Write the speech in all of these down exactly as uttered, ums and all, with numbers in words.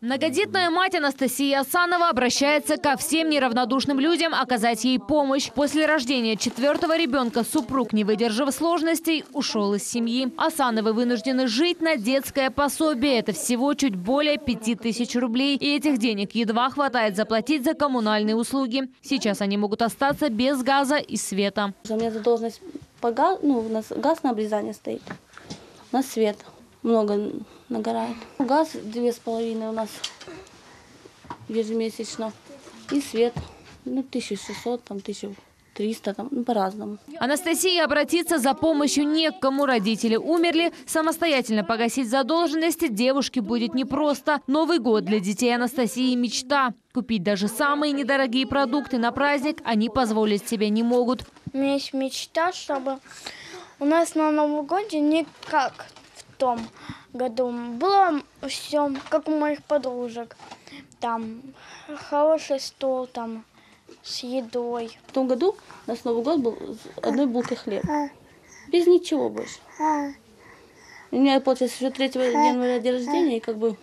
Многодетная мать Анастасия Асанова обращается ко всем неравнодушным людям оказать ей помощь. После рождения четвертого ребенка супруг, не выдержав сложностей, ушел из семьи. Асановы вынуждены жить на детское пособие. Это всего чуть более пяти тысяч рублей. И этих денег едва хватает заплатить за коммунальные услуги. Сейчас они могут остаться без газа и света. У меня задолженность по газу, ну, у нас газ на обрезание стоит, у нас свет много нагорает. Газ две с половиной у нас ежемесячно. И свет, ну, тысяча шестьсот, там, тысяча триста, там, ну, по-разному. Анастасия обратиться за помощью не к кому. Родители умерли. Самостоятельно погасить задолженности девушке будет непросто. Новый год для детей Анастасии – мечта. Купить даже самые недорогие продукты на праздник они позволить себе не могут. У меня есть мечта, чтобы у нас на Новом году не как в том году. Было все, как у моих подружек. Там хороший стол, там с едой. В том году у нас Новый год был с одной булкой хлеба. Без ничего больше. У меня, получается, уже третьего января день рождения, и как бы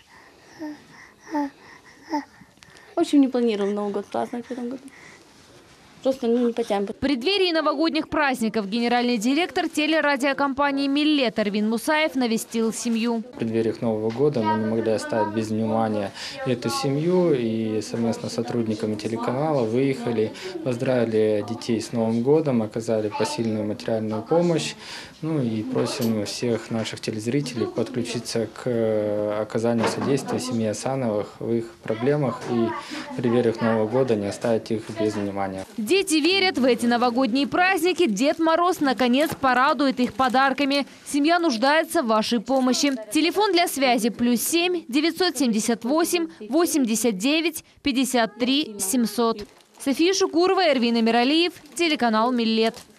очень не планировал Новый год праздновать в этом году. Просто ну, не потянем. В преддверии новогодних праздников генеральный директор телерадиокомпании «Миллет» Арвин Мусаев навестил семью. В преддвериях Нового года мы не могли оставить без внимания эту семью и совместно с сотрудниками телеканала выехали, поздравили детей с Новым годом, оказали посильную материальную помощь. Ну и просим всех наших телезрителей подключиться к оказанию содействия семье Асановых в их проблемах и в преддвериях Нового года не оставить их без внимания. Дети верят, в эти новогодние праздники Дед Мороз наконец порадует их подарками. Семья нуждается в вашей помощи. Телефон для связи плюс семь девятьсот семьдесят восемь восемьдесят девять пятьдесят три семьсот. София Шукурова, Эрвин Амиралиев, телеканал «Миллет».